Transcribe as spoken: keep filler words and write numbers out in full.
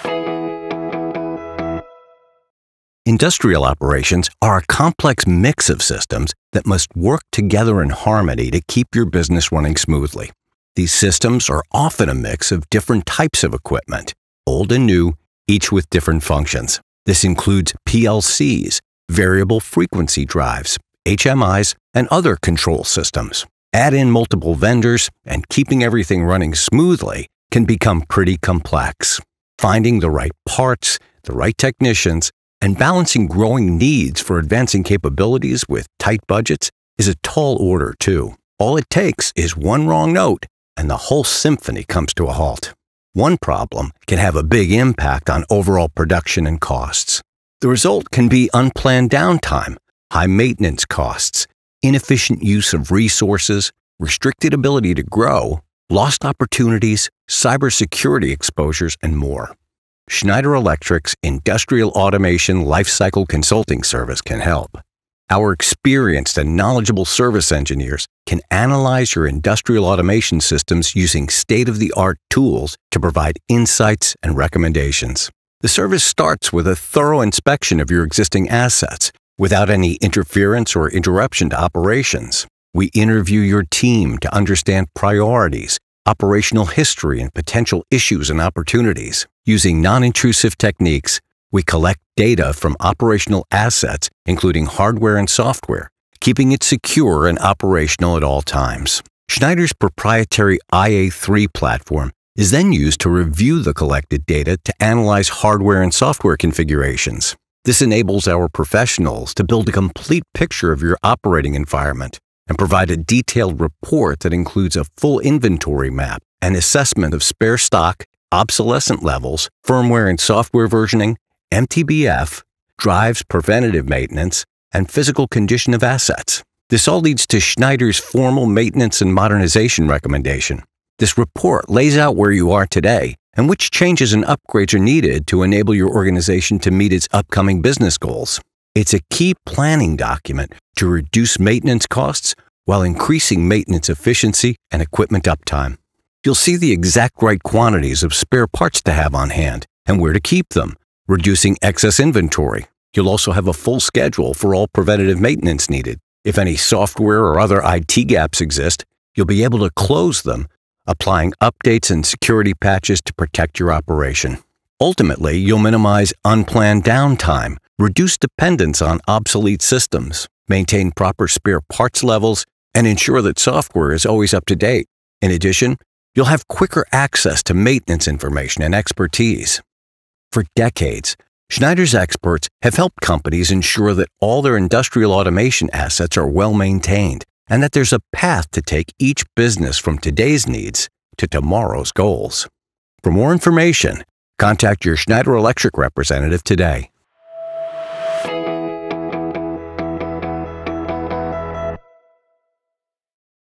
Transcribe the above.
Industrial operations are a complex mix of systems that must work together in harmony to keep your business running smoothly. These systems are often a mix of different types of equipment, old and new, each with different functions. This includes P L Cs, variable frequency drives, H M Is, and other control systems. Add in multiple vendors, and keeping everything running smoothly can become pretty complex. Finding the right parts, the right technicians, and balancing growing needs for advancing capabilities with tight budgets is a tall order, too. All it takes is one wrong note, and the whole symphony comes to a halt. One problem can have a big impact on overall production and costs. The result can be unplanned downtime, high maintenance costs, inefficient use of resources, restricted ability to grow, lost opportunities, cybersecurity exposures, and more. Schneider Electric's Industrial Automation Lifecycle Consulting Service can help. Our experienced and knowledgeable service engineers can analyze your industrial automation systems using state-of-the-art tools to provide insights and recommendations. The service starts with a thorough inspection of your existing assets without any interference or interruption to operations. We interview your team to understand priorities, operational history, and potential issues and opportunities. Using non-intrusive techniques, we collect data from operational assets, including hardware and software, keeping it secure and operational at all times. Schneider's proprietary I A three platform is then used to review the collected data to analyze hardware and software configurations. This enables our professionals to build a complete picture of your operating environment and provide a detailed report that includes a full inventory map, an assessment of spare stock, obsolescent levels, firmware and software versioning, M T B F, drives preventative maintenance, and physical condition of assets. This all leads to Schneider's formal maintenance and modernization recommendation. This report lays out where you are today and which changes and upgrades are needed to enable your organization to meet its upcoming business goals. It's a key planning document to reduce maintenance costs while increasing maintenance efficiency and equipment uptime. You'll see the exact right quantities of spare parts to have on hand and where to keep them, reducing excess inventory. You'll also have a full schedule for all preventative maintenance needed. If any software or other I T gaps exist, you'll be able to close them, applying updates and security patches to protect your operation. Ultimately, you'll minimize unplanned downtime, reduce dependence on obsolete systems, maintain proper spare parts levels, and ensure that software is always up to date. In addition, you'll have quicker access to maintenance information and expertise. For decades, Schneider's experts have helped companies ensure that all their industrial automation assets are well maintained and that there's a path to take each business from today's needs to tomorrow's goals. For more information, contact your Schneider Electric representative today.